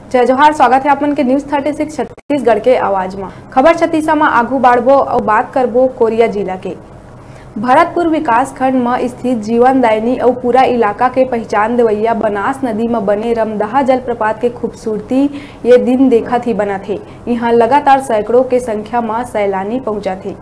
जय जोहार, स्वागत है आपन के न्यूज 36 छत्तीसगढ़ के आवाज में। खबर छत्तीसा में आगू बाढ़बो और बात करबो कोरिया जिला के भरतपुर विकास खंड में स्थित जीवनदायिनी और पूरा इलाका के पहचान देवैया बनास नदी में बने रमदहा जलप्रपात के खूबसूरती ये दिन देखा थी बना थे। यहाँ लगातार सैकड़ों के संख्या में सैलानी पहुंचा थे।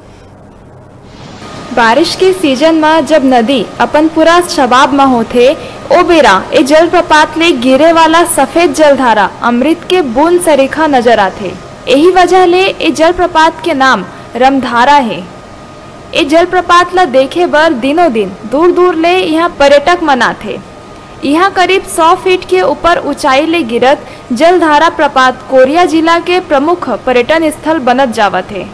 बारिश के सीजन में जब नदी अपन पूरा शबाब में होते ओ बेरा ए जलप्रपात ले गिरे वाला सफेद जलधारा अमृत के बूंद सरीखा नजर आते। यही वजह ले ए जलप्रपात के नाम रमधारा है। ए जलप्रपात ला देखे बर दिनों दिन दूर दूर ले यहाँ पर्यटक मनाथे। यहाँ करीब 100 फीट के ऊपर ऊंचाई ले गिरत जलधारा प्रपात कोरिया जिला के प्रमुख पर्यटन स्थल बनत जावत है।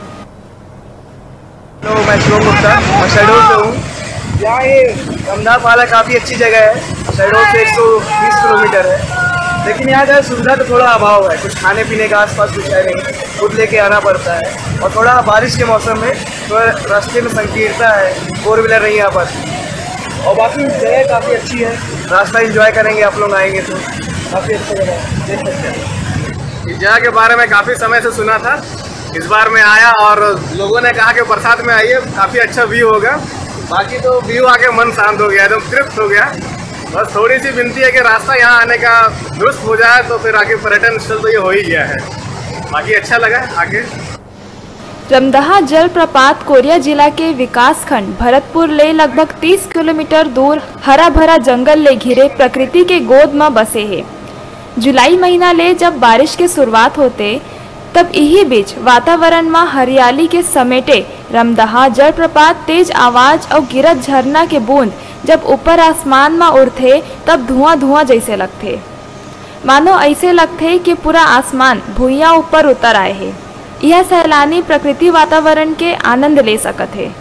तो मैं शिवम गुप्ता शहडोल से हूँ। यहाँ ये रमधारा पाला काफ़ी अच्छी जगह है। शहडोल से 120 किलोमीटर है, लेकिन यहाँ का सुविधा तो थोड़ा अभाव है। कुछ खाने पीने का आसपास कुछ है नहीं, खुद लेके आना पड़ता है। और थोड़ा बारिश के मौसम में थोड़ा रास्ते में संकीर्णता है, 4 व्हीलर नहीं आ पाती। और बाकी जगह काफ़ी अच्छी है, रास्ता एंजॉय करेंगे आप लोग आएंगे तो काफ़ी अच्छा जगह है, देख सकते हैं। इस जगह के बारे में काफ़ी समय से सुना था, इस बार मैं आया और लोगों ने कहा कि बरसात में आइए, काफ़ी अच्छा व्यू होगा। बाकी तो व्यू आके मन शांत हो गया, एकदम तृप्त हो गया। बस थोड़ी सी विनती है कि रास्ता यहाँ आने का दुरुस्त हो जाए तो फिर आगे पर्यटन स्थल तो ये हो ही गया है। बाकी अच्छा लगा आगे। रमदहा जलप्रपात कोरिया जिला के विकास खंड भरतपुर ले लगभग 30 किलोमीटर दूर हरा भरा जंगल ले घिरे प्रकृति के गोद में बसे है। जुलाई महीना ले जब बारिश के शुरुआत होते तब यही बीच वातावरण में हरियाली के समेटे रमदहा जलप्रपात तेज आवाज और गिरत झरना के बूंद जब ऊपर आसमान में उड़ते तब धुआं धुआं जैसे लगते। मानो ऐसे लगते कि पूरा आसमान भुइयां ऊपर उतर आए है। यह सैलानी प्रकृति वातावरण के आनंद ले सकते है।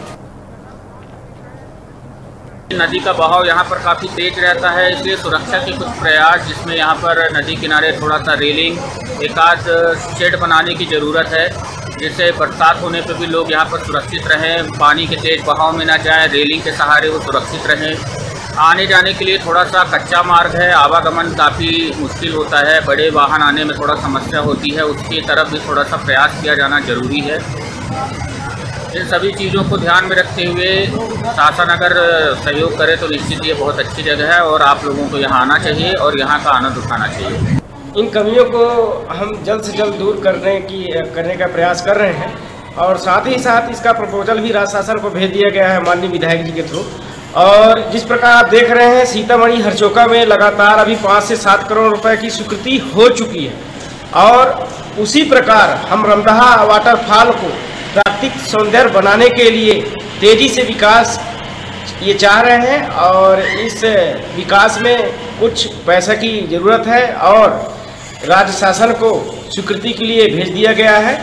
नदी का बहाव यहाँ पर काफ़ी तेज रहता है, इसलिए सुरक्षा के कुछ प्रयास, जिसमें यहाँ पर नदी किनारे थोड़ा सा रेलिंग, एक आध शेड बनाने की ज़रूरत है, जिससे बरसात होने पर भी लोग यहाँ पर सुरक्षित रहें, पानी के तेज बहाव में ना जाए, रेलिंग के सहारे वो सुरक्षित रहें। आने जाने के लिए थोड़ा सा कच्चा मार्ग है, आवागमन काफ़ी मुश्किल होता है, बड़े वाहन आने में थोड़ा समस्या होती है, उसकी तरफ भी थोड़ा सा प्रयास किया जाना जरूरी है। इन सभी चीज़ों को ध्यान में रखते हुए शासन अगर सहयोग करे तो निश्चित ये बहुत अच्छी जगह है और आप लोगों को यहाँ आना चाहिए और यहाँ का आनंद उठाना चाहिए। इन कमियों को हम जल्द से जल्द दूर करने का प्रयास कर रहे हैं और साथ ही साथ इसका प्रपोजल भी राज्य शासन को भेज दिया गया है माननीय विधायक जी के थ्रू। और जिस प्रकार आप देख रहे हैं सीतामढ़ी हरचौका में लगातार अभी 5 से 7 करोड़ रुपए की स्वीकृति हो चुकी है और उसी प्रकार हम रमदहा वाटरफॉल को प्राकृतिक सौंदर्य बनाने के लिए तेजी से विकास ये चाह रहे हैं और इस विकास में कुछ पैसा की ज़रूरत है और राज्य शासन को स्वीकृति के लिए भेज दिया गया है।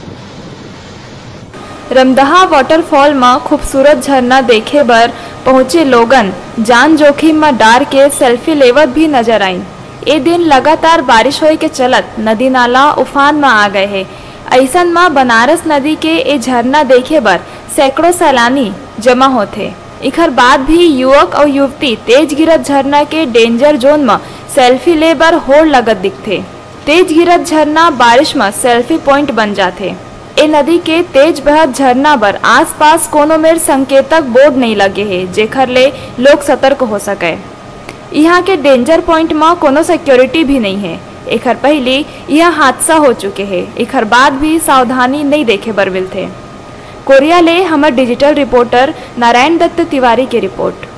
रमदहा वाटरफॉल में खूबसूरत झरना देखे बर पहुंचे लोगन जान जोखिम में डार के सेल्फी लेवत भी नजर आईन। ए दिन लगातार बारिश होए के चलत नदी नाला उफान में आ गए है। ऐसन में बनारस नदी के ए झरना देखे बर सैकड़ों सैलानी जमा होते। इखर बाद भी युवक और युवती तेज गिरत झरना के डेंजर जोन में सेल्फी ले बर होड़ लगत दिखते। तेज गिरत झरना बारिश में सेल्फी पॉइंट बन जाते। ए नदी के तेज बहत झरना बर आसपास कोनो मेर संकेतक बोर्ड नहीं लगे है, जेखर ले लोग सतर्क हो सके। यहाँ के डेंजर पॉइंट में कोनो सिक्योरिटी भी नहीं है। एखर पहले यह हादसा हो चुके हैं, एखर बाद भी सावधानी नहीं देखे बर मिलते। कोरिया ले हमर डिजिटल रिपोर्टर नारायण दत्त तिवारी की रिपोर्ट।